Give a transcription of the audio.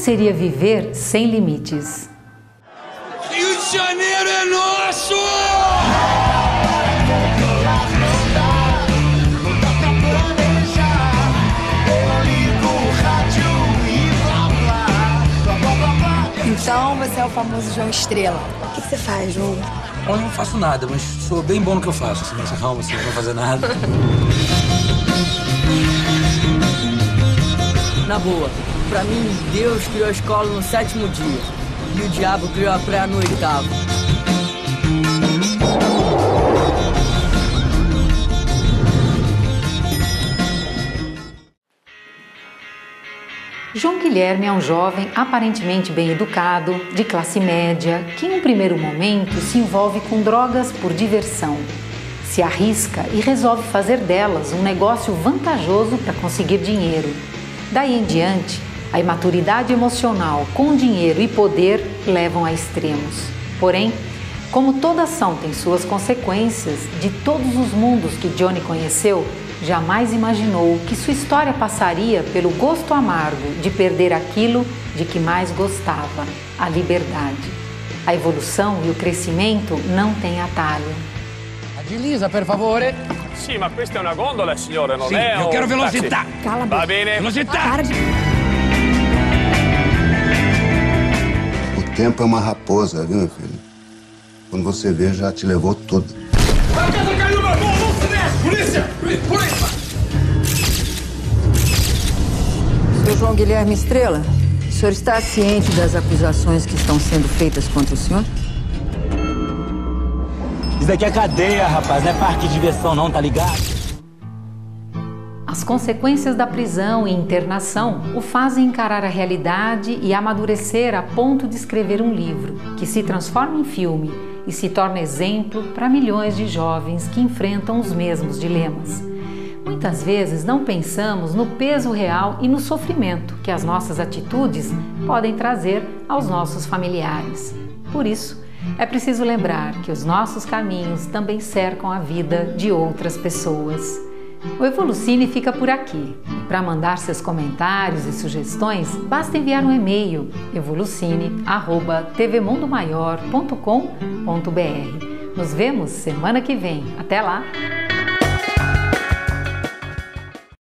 seria viver sem limites? Rio de Janeiro é nosso! Então você é o famoso João Estrela. O que você faz, João? Eu não faço nada, mas sou bem bom no que eu faço. Se não calma, assim, não vou fazer nada. Na boa, pra mim, Deus criou a escola no 7º dia. E o diabo criou a praia no 8º. João Guilherme é um jovem aparentemente bem educado, de classe média, que em um primeiro momento se envolve com drogas por diversão. Se arrisca e resolve fazer delas um negócio vantajoso para conseguir dinheiro. Daí em diante, a imaturidade emocional com dinheiro e poder levam a extremos. Porém, como toda ação tem suas consequências, de todos os mundos que Johnny conheceu, jamais imaginou que sua história passaria pelo gosto amargo de perder aquilo de que mais gostava, a liberdade. A evolução e o crescimento não têm atalho. Agiliza, per favore. Sì, ma questa è una gondola, signore, non Sì, è io quero velocità. Cala a boca. Va bene. Velocità. Para de... O tempo é uma raposa, viu, meu filho? Quando você vê, já te levou tudo. A casa caiu, meu irmão! Não se mexe! Polícia! Polícia! Sr. João Guilherme Estrela, o senhor está ciente das acusações que estão sendo feitas contra o senhor? Isso daqui é cadeia, rapaz, não é parque de diversão não, tá ligado? As consequências da prisão e internação o fazem encarar a realidade e amadurecer a ponto de escrever um livro, que se transforma em filme e se torna exemplo para milhões de jovens que enfrentam os mesmos dilemas. Muitas vezes não pensamos no peso real e no sofrimento que as nossas atitudes podem trazer aos nossos familiares. Por isso, é preciso lembrar que os nossos caminhos também cercam a vida de outras pessoas. O Evolucine fica por aqui. Para mandar seus comentários e sugestões, basta enviar um e-mail evolucine@tvmundomaior.com.br. Nos vemos semana que vem. Até lá!